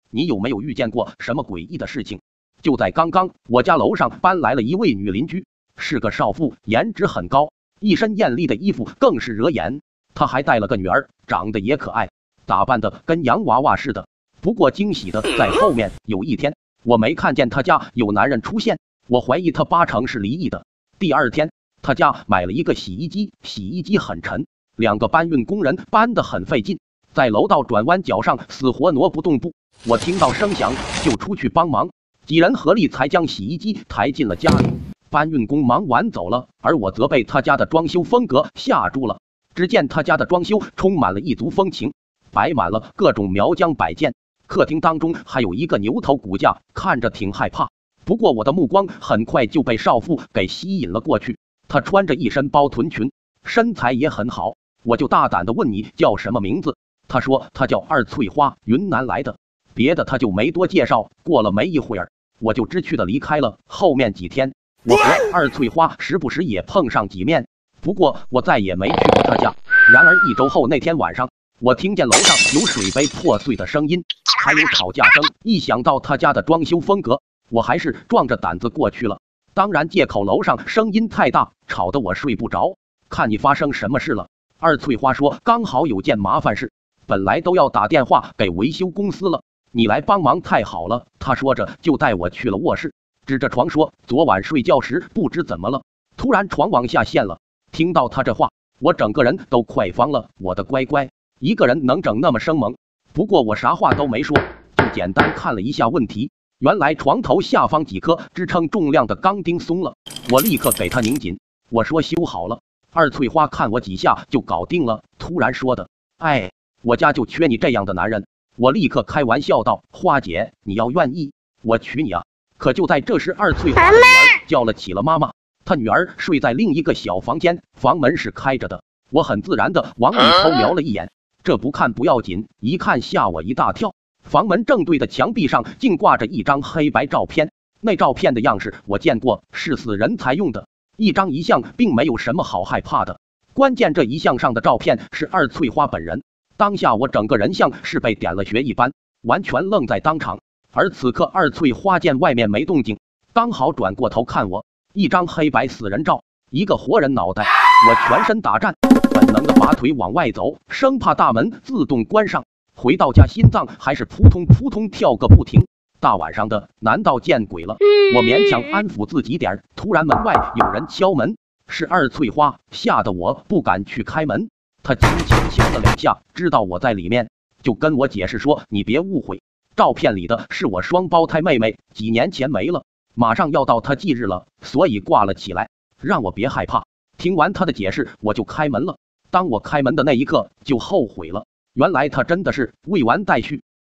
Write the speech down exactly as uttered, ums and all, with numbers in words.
你有没有遇见过什么诡异的事情？就在刚刚，我家楼上搬来了一位女邻居，是个少妇，颜值很高，一身艳丽的衣服更是惹眼。她还带了个女儿，长得也可爱，打扮的跟洋娃娃似的。不过惊喜的在后面，有一天我没看见她家有男人出现，我怀疑她八成是离异的。第二天，她家买了一个洗衣机，洗衣机很沉，两个搬运工人搬得很费劲，在楼道转弯角上死活挪不动步。我听到声响就出去帮忙，几人合力才将洗衣机抬进了家里。搬运工忙完走了，而我则被他家的装修风格吓住了。只见他家的装修充满了异族风情，摆满了各种苗疆摆件，客厅当中还有一个牛头骨架，看着挺害怕。不过我的目光很快就被少妇给吸引了过去，她穿着一身包臀裙，身材也很好。我就大胆地问你叫什么名字？她说她叫二翠花，云南来的。别的她就没多介绍。过了没一会儿，我就知趣的离开了。后面几天，我和二翠花时不时也碰上几面，不过我再也没去过她家。然而一周后那天晚上，我听见楼上有水杯破碎的声音，还有吵架声。一想到她家的装修风格，我还是壮着胆子过去了。当然借口楼上声音太大，吵得我睡不着。看你发生什么事了？二翠花说刚好有件麻烦事，本来都要打电话给维修公司了，你来帮忙太好了。他说着就带我去了卧室，指着床说昨晚睡觉时不知怎么了，突然床往下陷了。听到他这话，我整个人都快疯了。我的乖乖，一个人能整那么生猛？不过我啥话都没说，就简单看了一下问题。原来床头下方几颗支撑重量的钢钉松了，我立刻给它拧紧。我说修好了。二翠花看我几下就搞定了，突然说的，哎，我家就缺你这样的男人。我立刻开玩笑道，花姐，你要愿意，我娶你啊。可就在这时，二翠花的女儿叫了起了妈妈。她女儿睡在另一个小房间，房门是开着的。我很自然的往里偷瞄了一眼，这不看不要紧，一看吓我一大跳。房门正对的墙壁上竟挂着一张黑白照片，那照片的样式我见过，是死人才用的。一张遗像并没有什么好害怕的，关键这遗像上的照片是二翠花本人。当下我整个人像是被点了穴一般，完全愣在当场。而此刻二翠花见外面没动静，刚好转过头看我，一张黑白死人照，一个活人脑袋。我全身打颤，本能的拔腿往外走，生怕大门自动关上。回到家，心脏还是扑通扑通跳个不停。大晚上的，难道见鬼了？我勉强安抚自己点，突然门外有人敲门，是二翠花，吓得我不敢去开门。她轻轻敲了两下，知道我在里面，就跟我解释说，你别误会，照片里的是我双胞胎妹妹，几年前没了，马上要到她忌日了，所以挂了起来，让我别害怕。听完她的解释，我就开门了。当我开门的那一刻就后悔了，原来她真的是未完待续。